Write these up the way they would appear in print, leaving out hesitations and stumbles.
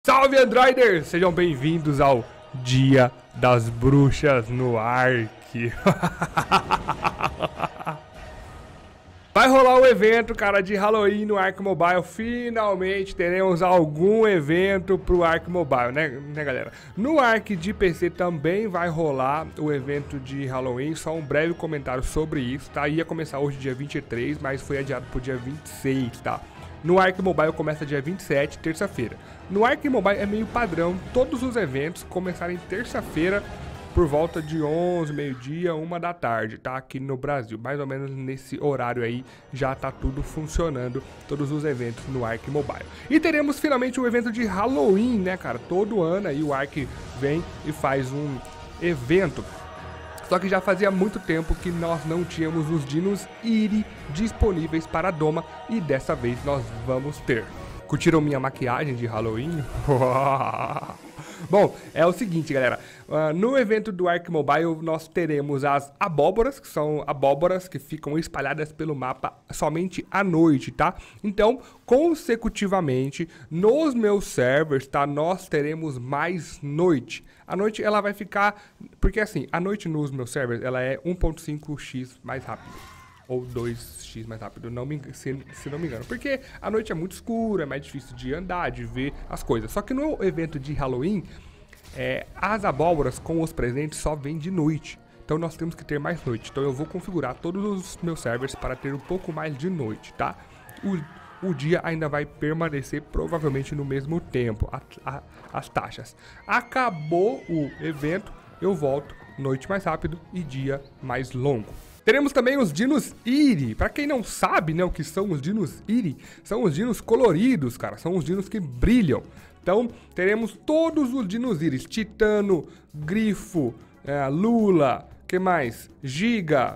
Salve Androiders! Sejam bem-vindos ao Dia das Bruxas no Ark. Vai rolar um evento, cara, de Halloween no Ark Mobile. Finalmente teremos algum evento pro Ark Mobile, né galera? No Ark de PC também vai rolar o evento de Halloween. Só um breve comentário sobre isso, tá? Ia começar hoje dia 23, mas foi adiado pro dia 26, tá? No Ark Mobile começa dia 27, terça-feira. No Ark Mobile é meio padrão todos os eventos começarem terça-feira por volta de 11, meio-dia, 1 da tarde, tá? Aqui no Brasil, mais ou menos nesse horário aí já tá tudo funcionando, todos os eventos no Ark Mobile. E teremos finalmente um evento de Halloween, né, cara? Todo ano aí o Ark vem e faz um evento. Só que já fazia muito tempo que nós não tínhamos os dinos Iri disponíveis para a Doma e dessa vez nós vamos ter. Curtiram minha maquiagem de Halloween? Bom, é o seguinte, galera. No evento do Ark Mobile nós teremos as abóboras, que são abóboras que ficam espalhadas pelo mapa somente à noite, tá? Então, consecutivamente, nos meus servers, tá? Nós teremos mais noite. A noite ela vai ficar... Porque assim, a noite nos meus servers, ela é 1.5x mais rápido. Ou 2x mais rápido, se não me engano. Porque a noite é muito escura, é mais difícil de andar, de ver as coisas. Só que no evento de Halloween, as abóboras com os presentes só vêm de noite. Então nós temos que ter mais noite. Então eu vou configurar todos os meus servers para ter um pouco mais de noite, tá? O dia ainda vai permanecer provavelmente no mesmo tempo, as taxas. Acabou o evento, eu volto noite mais rápido e dia mais longo. Teremos também os dinos Iri. Pra quem não sabe, né, o que são os dinos Iri, são os dinos coloridos, cara. São os dinos que brilham. Então, teremos todos os dinos Iris. Titano, Grifo, Lula, que mais? Giga,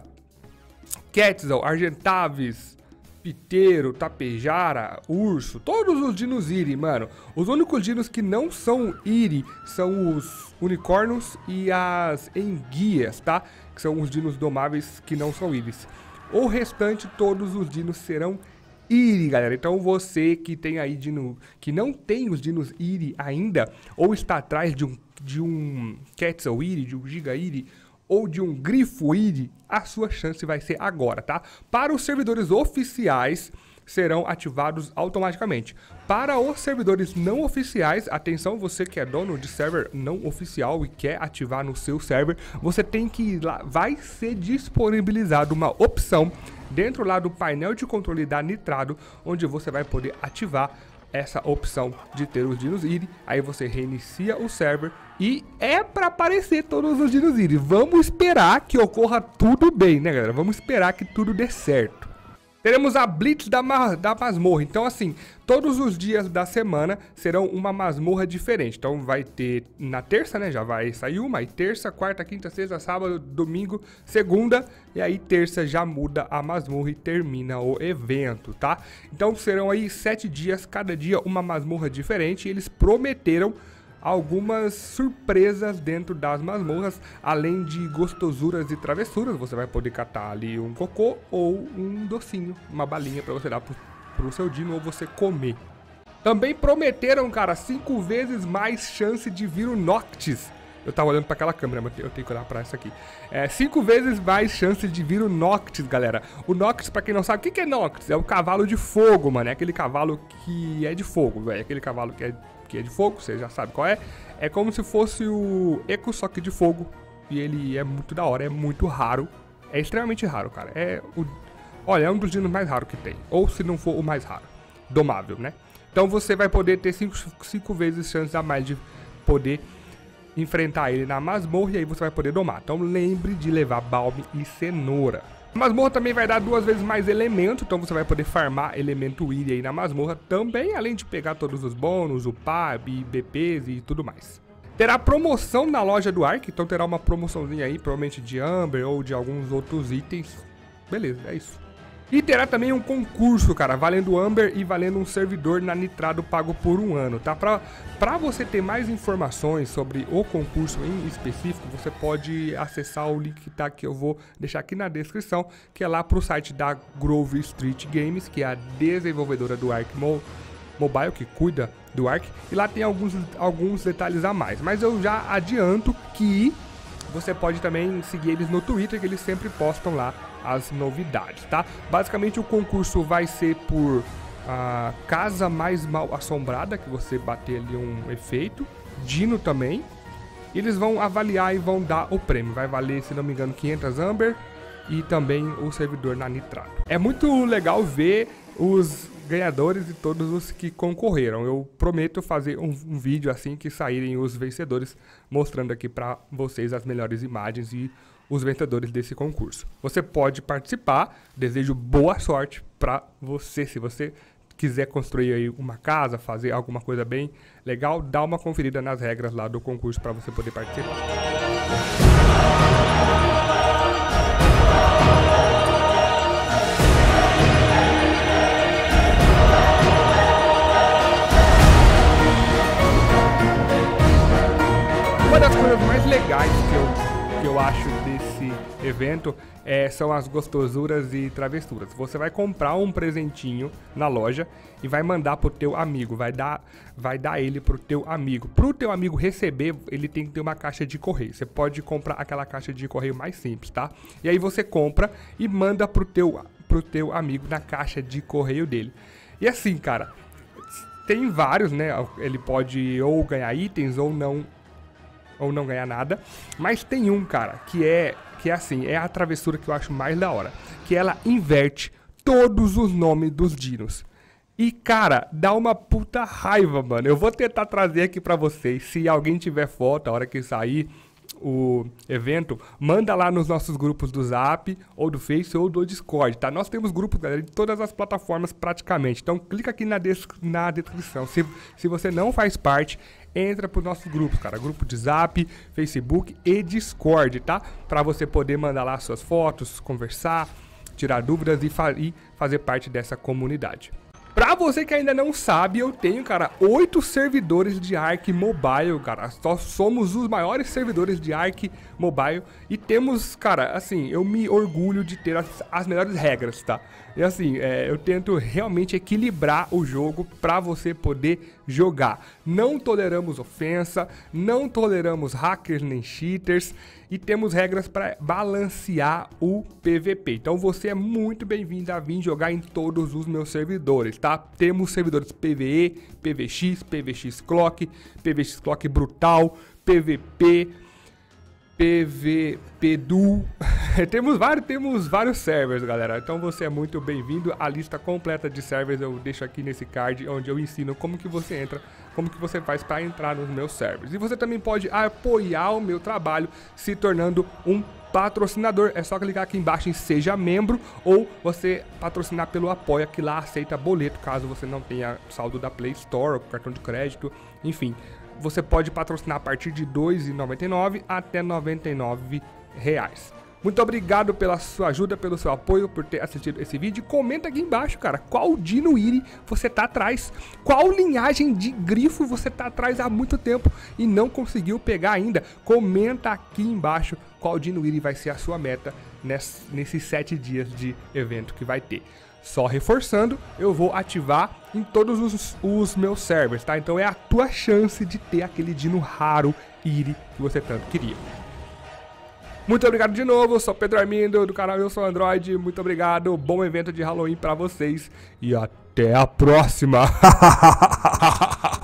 Quetzal, Argentavis, Piteiro, Tapejara, Urso. Todos os dinos Iri, mano. Os únicos dinos que não são Iri são os unicórnios e as enguias, tá? Que são os dinos domáveis que não são Iris. O restante, todos os dinos serão Iri, galera. Então você que tem aí dino, que não tem os dinos Iri ainda, ou está atrás de um Quetzal Iri, de um Giga Iri, ou de um Grifo Iri, a sua chance vai ser agora, tá? Para os servidores oficiais, serão ativados automaticamente. Para os servidores não oficiais, atenção, você que é dono de server não oficial e quer ativar no seu server, você tem que ir lá, vai ser disponibilizado uma opção dentro lá do painel de controle da Nitrado, onde você vai poder ativar essa opção de ter os dinos Iri. Aí você reinicia o server e é para aparecer todos os dinos Iri. Vamos esperar que ocorra tudo bem, né, galera? Vamos esperar que tudo dê certo. Teremos a Blitz da masmorra. Então, assim, todos os dias da semana serão uma masmorra diferente. Então, vai ter na terça, né? Já vai sair uma. Aí terça, quarta, quinta, sexta, sábado, domingo, segunda. E aí terça já muda a masmorra e termina o evento, tá? Então, serão aí 7 dias, cada dia uma masmorra diferente. E eles prometeram algumas surpresas dentro das masmorras, além de gostosuras e travessuras. Você vai poder catar ali um cocô ou um docinho, uma balinha para você dar pro seu dino ou você comer. Também prometeram, cara, 5 vezes mais chance de vir o Noctis. Eu tava olhando para aquela câmera, mas eu tenho que olhar para essa aqui. 5 vezes mais chance de vir o Noctis, galera. O Noctis, para quem não sabe, o que é Noctis? É o cavalo de fogo, mano. É aquele cavalo que é de fogo, velho. Aquele cavalo que é de fogo, você já sabe qual é. É como se fosse o Eco, só que de fogo. E ele é muito da hora, é muito raro. É extremamente raro, cara. Olha, é um dos dinos mais raros que tem. Ou se não for o mais raro. Domável, né? Então você vai poder ter 5 vezes chance a mais de poder enfrentar ele na masmorra e aí você vai poder domar. Então lembre de levar balme e cenoura. A masmorra também vai dar 2 vezes mais elemento, então você vai poder farmar elemento Iri aí na masmorra também, além de pegar todos os bônus, o PAB, BPs e tudo mais. Terá promoção na loja do Ark, então terá uma promoçãozinha aí, provavelmente de Amber ou de alguns outros itens. Beleza, é isso. E terá também um concurso, cara, valendo Amber e valendo um servidor na Nitrado pago por 1 ano, tá? Pra você ter mais informações sobre o concurso em específico, você pode acessar o link que eu vou deixar aqui na descrição, que é lá pro site da Grove Street Games, que é a desenvolvedora do Ark Mobile, que cuida do Ark, e lá tem alguns detalhes a mais. Mas eu já adianto que você pode também seguir eles no Twitter, que eles sempre postam lá as novidades, tá? Basicamente o concurso vai ser por casa mais mal assombrada, que você bater ali um efeito, dino também. Eles vão avaliar e vão dar o prêmio. Vai valer, se não me engano, 500 Amber e também o servidor na Nitrado. É muito legal ver os ganhadores e todos os que concorreram. Eu prometo fazer um vídeo assim que saírem os vencedores, mostrando aqui para vocês as melhores imagens e os vencedores desse concurso. Você pode participar, desejo boa sorte para você. Se você quiser construir aí uma casa, fazer alguma coisa bem legal, dá uma conferida nas regras lá do concurso para você poder participar. Uma das coisas mais legais que eu acho desse evento são as gostosuras e travessuras. Você vai comprar um presentinho na loja e vai mandar pro teu amigo, vai dar ele pro teu amigo. Pro teu amigo receber, ele tem que ter uma caixa de correio. Você pode comprar aquela caixa de correio mais simples, tá? E aí você compra e manda pro teu amigo na caixa de correio dele. E assim, cara, tem vários, né? Ele pode ou ganhar itens ou não ganhar nada, mas tem um, cara, que é assim, é a travessura que eu acho mais da hora, que ela inverte todos os nomes dos dinos. E, cara, dá uma puta raiva, mano. Eu vou tentar trazer aqui pra vocês, se alguém tiver foto, a hora que sair o evento, manda lá nos nossos grupos do Zap, ou do Face, ou do Discord, tá? Nós temos grupos, galera, de todas as plataformas praticamente, então clica aqui na descrição. Se você não faz parte, entra pro nosso grupo, cara, grupo de Zap, Facebook e Discord, tá? Pra você poder mandar lá suas fotos, conversar, tirar dúvidas e fazer parte dessa comunidade. Pra você que ainda não sabe, eu tenho, cara, 8 servidores de Ark Mobile, cara. Nós somos os maiores servidores de Ark Mobile e temos, cara, assim, eu me orgulho de ter as melhores regras, tá? E assim, eu tento realmente equilibrar o jogo pra você poder jogar. Não toleramos ofensa, não toleramos hackers nem cheaters e temos regras para balancear o PVP. Então você é muito bem-vindo a vir jogar em todos os meus servidores, tá? Temos servidores PvE, PvX, PvX Clock, PvX Clock Brutal, PvP, PvP Duo. temos vários servers, galera. Então você é muito bem-vindo. A lista completa de servers eu deixo aqui nesse card, onde eu ensino como que você entra, como que você faz para entrar nos meus servers. E você também pode apoiar o meu trabalho se tornando um patrocinador. É só clicar aqui embaixo em Seja Membro, ou você patrocinar pelo Apoia, que lá aceita boleto, caso você não tenha saldo da Play Store ou cartão de crédito, enfim. Você pode patrocinar a partir de R$ 2,99 até R$ 99. Muito obrigado pela sua ajuda, pelo seu apoio, por ter assistido esse vídeo. Comenta aqui embaixo, cara, qual Dino Iri você tá atrás, qual linhagem de grifo você tá atrás há muito tempo e não conseguiu pegar ainda. Comenta aqui embaixo qual Dino Iri vai ser a sua meta nesses 7 dias de evento que vai ter. Só reforçando, eu vou ativar em todos os meus servers, tá? Então é a tua chance de ter aquele dino raro Iri que você tanto queria. Muito obrigado de novo, eu sou Pedro Armindo do canal Eu Sou Android. Muito obrigado, bom evento de Halloween pra vocês e até a próxima!